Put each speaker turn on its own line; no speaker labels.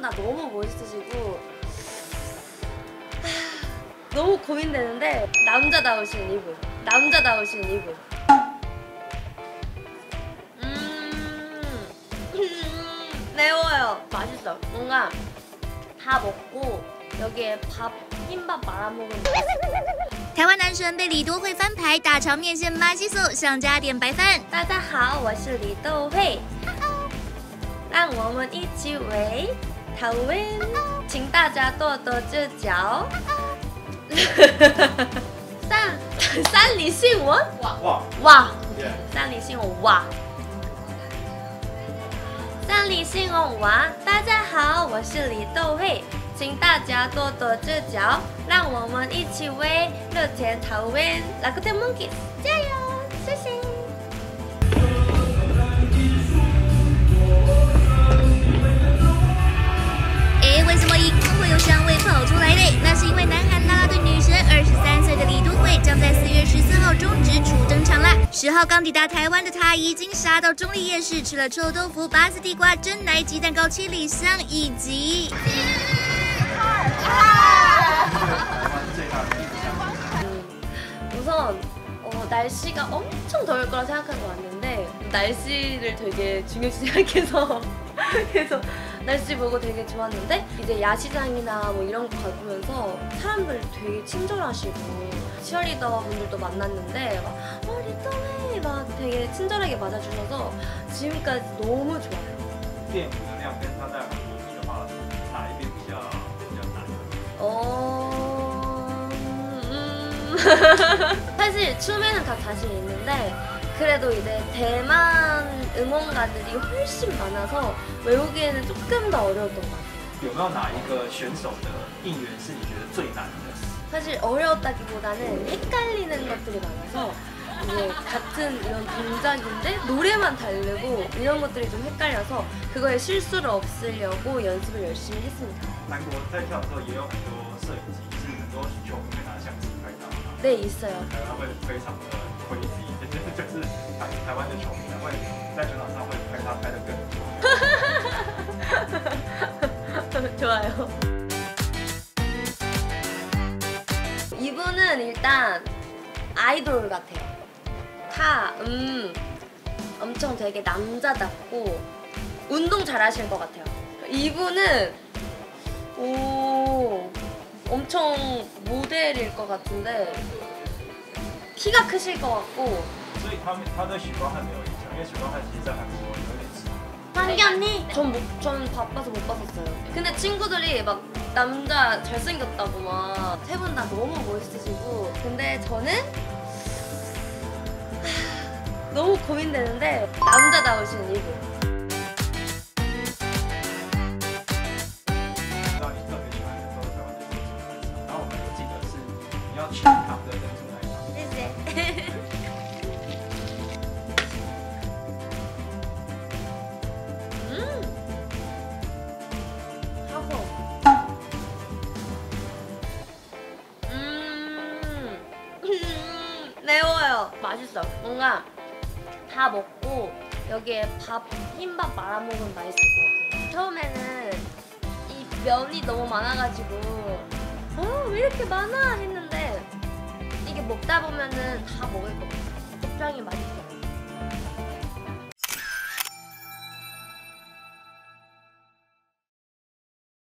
다 너무 멋있으시고 너무 고민되는데 남자다우신 이분. 매워요. 맛있어. 뭔가 다 먹고 여기에 흰밥 말아먹으면 맛있어.
台湾男神被李多惠翻牌，大肠面线马西索想加点白饭。
大家好，我是李豆慧，让我们一起为讨论，请大家多多指教。三里新闻哇，三里新闻哇。三里新闻哇！大家好，我是李豆慧，请大家多多指教，让我们一起为热天讨论Rakuten Monkeys，加油！谢谢。
为什么荧幕会有香味跑出来嘞？那是因为南韩啦啦队女神23岁的李多惠将在4月14号中止初登场啦。10号刚抵达台湾的她已经杀到中立夜市，吃了臭豆腐、拔丝地瓜、蒸奶、鸡蛋糕、七里香以及
우선 날씨가 엄청 더울 거라 생각하고 왔는데 날씨를 되게 중요시 생각해서 그래서 날씨 보고 되게 좋았는데 이제 야시장이나 뭐 이런 거 가보면서 사람들 되게 친절하시고 치어리더 분들도 만났는데 막 리더웨이 막 되게 친절하게 맞아주셔서 지금까지 너무 좋아요.
电舞的量跟它在比的话，哪一边比较难？
사실 춤에는 다 자신 있는데 그래도 이제 대만 응원가들이 훨씬 많아서 외우기에는 조금 더 어려웠던 것 같아요.
有没有哪一个选手的应援是你觉得最难的？
사실 어려웠다기보다는 헷갈리는 것들이 많아서 이제 같은 이런 동작인데 노래만 다르고 이런 것들이 좀 헷갈려서 그거에 실수를 없애려고 연습을 열심히 했습니다.
韩国在跳的时候也有很多摄影机，是很多球迷会拿相机拍到。
네, 있어요.
他会非常的crazy，就是台湾的球迷会在球场上会拍他拍的更多。
좋아요. 이분은 일단 아이돌 같아요. 엄청 되게 남자답고 운동 잘하실 것 같아요. 이분은 엄청 모델일 것 같은데 키가 크실 것 같고.
所以他的许光汉没有影响，因为许光汉其实在韩国有点迟。
한기 언니? 전 바빠서 못 봤었어요. 근데 친구들이 막 남자 잘생겼다고 막 세 분 다 너무 멋있으시고 근데 저는 너무 고민되는데 남자다우신 이분.
知道你特别喜欢的时候，台湾的选手，然后我们有记得是你要全场的登出那一场。
谢谢。매워요. 맛있어. 뭔가 다 먹고 여기에 흰밥 말아먹으면 맛있을 것 같아요. 처음에는 이 면이 너무 많아가지고 왜 이렇게 많아 했는데 이게 먹다 보면은 다 먹을 것 같아요. 곱창이 맛있어.